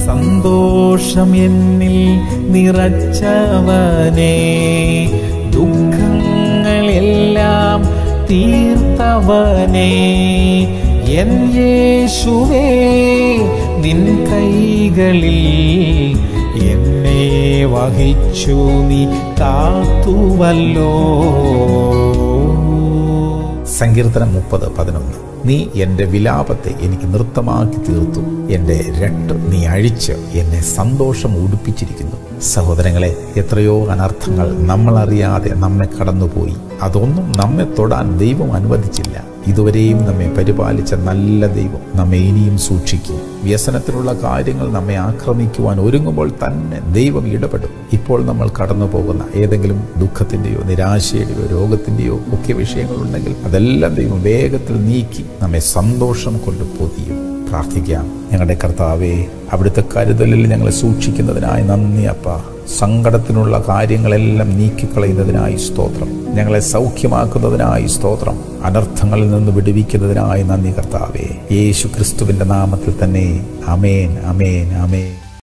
സന്തോഷം എന്നിൽ നിറച്ചവനേ, ദുഃഖങ്ങളെല്ലാം തീർത്തവനേ, എൻ യേശുവേ നിൻ കൈകളിൽ എന്നെ വഹിച്ചു നീ കാത്തുവല്ലോ. സങ്കീർത്തനം 30:11. നീ എൻ്റെ വിലാപത്തെ എനിക്ക് നൃത്തമാക്കി തീർത്തു, എൻ്റെ രട്ട് നീ അഴിച്ച് എന്നെ സന്തോഷം ഉടുപ്പിച്ചിരിക്കുന്നു. സഹോദരങ്ങളെ, എത്രയോ അനർത്ഥങ്ങൾ നമ്മളറിയാതെ നമ്മെ കടന്നുപോയി. അതൊന്നും നമ്മെ തൊടാൻ ദൈവം അനുവദിച്ചില്ല. ഇതുവരെയും നമ്മെ പരിപാലിച്ച നല്ല ദൈവം നമ്മെ ഇനിയും സൂക്ഷിക്കും. വ്യസനത്തിലുള്ള കാര്യങ്ങൾ നമ്മെ ആക്രമിക്കുവാൻ ഒരുങ്ങുമ്പോൾ തന്നെ ദൈവം ഇടപെടും. ഇപ്പോൾ നമ്മൾ കടന്നു പോകുന്ന ഏതെങ്കിലും ദുഃഖത്തിൻ്റെയോ നിരാശയുടെയോ രോഗത്തിൻ്റെയോ ഒക്കെ വിഷയങ്ങളുണ്ടെങ്കിൽ അതെല്ലാം ദൈവം വേഗത്തിൽ നീക്കി നമ്മെ സന്തോഷം കൊണ്ട് പൊതിയും. പ്രാർത്ഥിക്കാം. ഞങ്ങളുടെ കർത്താവേ, അവിടുത്തെ കരുതലിൽ ഞങ്ങളെ സൂക്ഷിക്കുന്നതിനായി നന്ദി അപ്പ. സങ്കടത്തിനുള്ള കാര്യങ്ങളെല്ലാം നീക്കിക്കളയുന്നതിനായി സ്തോത്രം. ഞങ്ങളെ സൗഖ്യമാക്കുന്നതിനായി സ്തോത്രം. അനർത്ഥങ്ങളിൽ നിന്ന് വിടുവിക്കുന്നതിനായി നന്ദി കർത്താവേ. യേശു ക്രിസ്തുവിൻ്റെ നാമത്തിൽ തന്നെ. ആമേൻ, ആമേൻ, ആമേൻ.